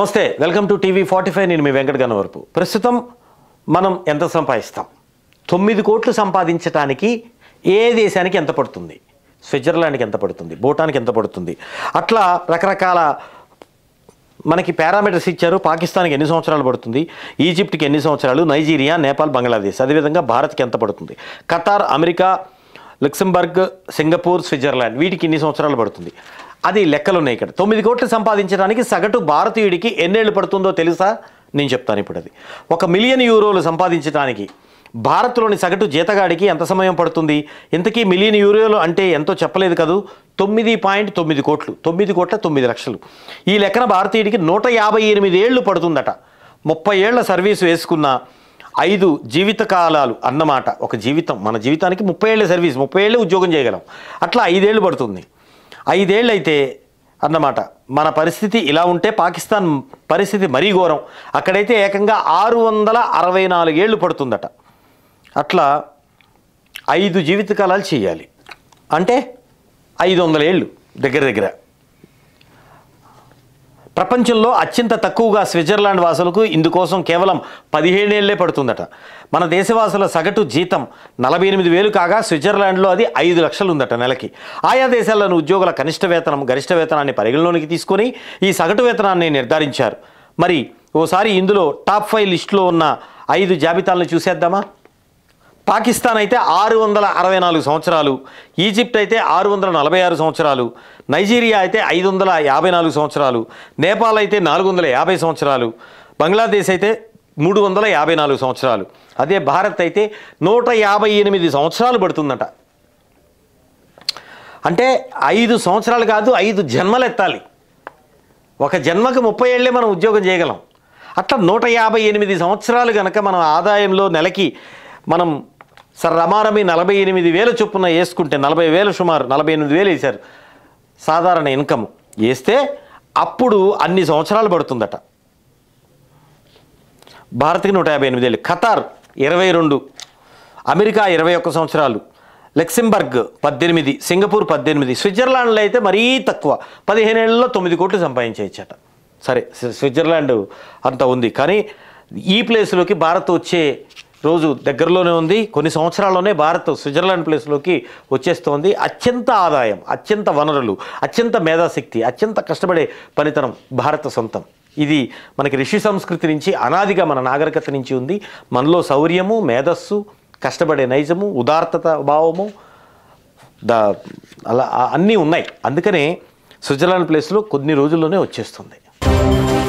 నమస్తే, welcome to TV45. నేను మీ వెంకట గన్నవరపు. ప్రస్తుతం మనం ఎంత సంపాదిస్తాం? 9 కోట్లు సంపాదించడానికి ఏ దేశానికి ఎంత పడుతుంది? స్విట్జర్లాండ్కి ఎంత పడుతుంది? భూటాన్కి ఎంత పడుతుంది? అట్లా రకరకాల మనకి పారామీటర్స్ ఇచ్చారు. పాకిస్తాన్కి ఎన్ని సంవత్సరాలు పడుతుంది, ఈజిప్ట్కి ఎన్ని సంవత్సరాలు, నైజీరియా, నేపాల్, బంగ్లాదేశ్, అదేవిధంగా భారత్కి ఎంత పడుతుంది, Qatar, America, Luxembourg, Singapore, Switzerland వీటికి ఎన్ని సంవత్సరాలు పడుతుంది, అది లెక్కలు ఉన్నాయి. ఇక్కడ 9 కోట్లు సంపాదించడానికి సగటు భారతీయుడికి ఎన్నేళ్ళు పడుతుందో తెలుసా? నేను చెప్తాను ఇప్పుడు. అది 1 మిలియన్ యూరోలు సంపాదించడానికి భారత్లోని సగటు జీతగాడికి ఎంత సమయం పడుతుంది? ఇంతకీ మిలియన్ యూరోలు అంటే ఎంతో చెప్పలేదు కదూ. 9.9 కోట్లు, 9 కోట్ల 9 లక్షలు. ఈ లెక్కన భారతీయుడికి 158 ఏళ్ళు పడుతుందట. 30 ఏళ్ల సర్వీసు వేసుకున్న 5 జీవితకాలాలు అన్నమాట. ఒక జీవితం, మన జీవితానికి 30 ఏళ్ళ సర్వీస్, 30 ఏళ్ళు ఉద్యోగం చేయగలం. అట్లా 5 ఏళ్ళు పడుతుంది. 5 ఏళ్ళు అయితే అన్నమాట. మన పరిస్థితి ఇలా ఉంటే పాకిస్తాన్ పరిస్థితి మరీ ఘోరం. అక్కడైతే ఏకంగా 664 ఏళ్ళు పడుతుందట. అట్లా 5 జీవితకాలాలు చేయాలి అంటే 500 ఏళ్ళు దగ్గర దగ్గర. ప్రపంచంలో అత్యంత తక్కువగా స్విట్జర్లాండ్ వాసులకు ఇందుకోసం కేవలం 17 ఏళ్లే పడుతుందట. మన దేశవాసుల సగటు జీతం 48,000 కాగా స్విట్జర్లాండ్లో అది 5 లక్షలు ఉందట నెలకి. ఆయా దేశాల్లోని ఉద్యోగుల కనిష్ట వేతనం, గరిష్ట వేతనాన్ని పరిగణలోనికి తీసుకొని ఈ సగటు వేతనాన్ని నిర్ధారించారు. మరి ఓసారి ఇందులో టాప్ 5 లిస్టులో ఉన్న 5 జాబితాలను చూసేద్దామా? పాకిస్తాన్ అయితే 664 సంవత్సరాలు, ఈజిప్ట్ అయితే 646 సంవత్సరాలు, నైజీరియా అయితే 554 సంవత్సరాలు, నేపాల్ అయితే 450 సంవత్సరాలు, బంగ్లాదేశ్ అయితే 354 సంవత్సరాలు. అదే భారత్ అయితే 158 సంవత్సరాలు పడుతుందట. అంటే 5 సంవత్సరాలు కాదు, 5 జన్మలు ఎత్తాలి. ఒక జన్మకు 30 ఏళ్లే మనం ఉద్యోగం చేయగలం. అట్లా 158 సంవత్సరాలు కనుక మనం ఆదాయంలో నెలకి మనం రమారమి 48,000 చొప్పున వేసుకుంటే 40,000, సుమారు 48,000 వేశారు సాధారణ ఇన్కమ్ వేస్తే అప్పుడు అన్ని సంవత్సరాలు పడుతుందట. భారత్కి 158 ఏళ్ళు, ఖతార్ 22, అమెరికా 21 సంవత్సరాలు, లక్సెంబర్గ్ 18, సింగపూర్ 18, స్విట్జర్లాండ్లో అయితే మరీ తక్కువ 15 ఏళ్లలో 9 కోట్లు సంపాదించవచ్చట. సరే, స్విట్జర్లాండ్ అంత ఉంది, కానీ ఈ ప్లేస్లోకి భారత్ వచ్చే రోజు దగ్గరలోనే ఉంది. కొన్ని సంవత్సరాల్లోనే భారత్ స్విట్జర్లాండ్ ప్లేస్లోకి వచ్చేస్తోంది. అత్యంత ఆదాయం, అత్యంత వనరులు, అత్యంత మేధాశక్తి, అత్యంత కష్టపడే పనితనం భారత సొంతం. ఇది మనకి ఋషి సంస్కృతి నుంచి, అనాదిగా మన నాగరికత నుంచి ఉంది. మనలో శౌర్యము, మేధస్సు, కష్టపడే నైజము, ఉదార్తత భావము అలా అన్నీ ఉన్నాయి. అందుకనే స్విట్జర్లాండ్ ప్లేస్లో కొన్ని రోజుల్లోనే వచ్చేస్తుంది.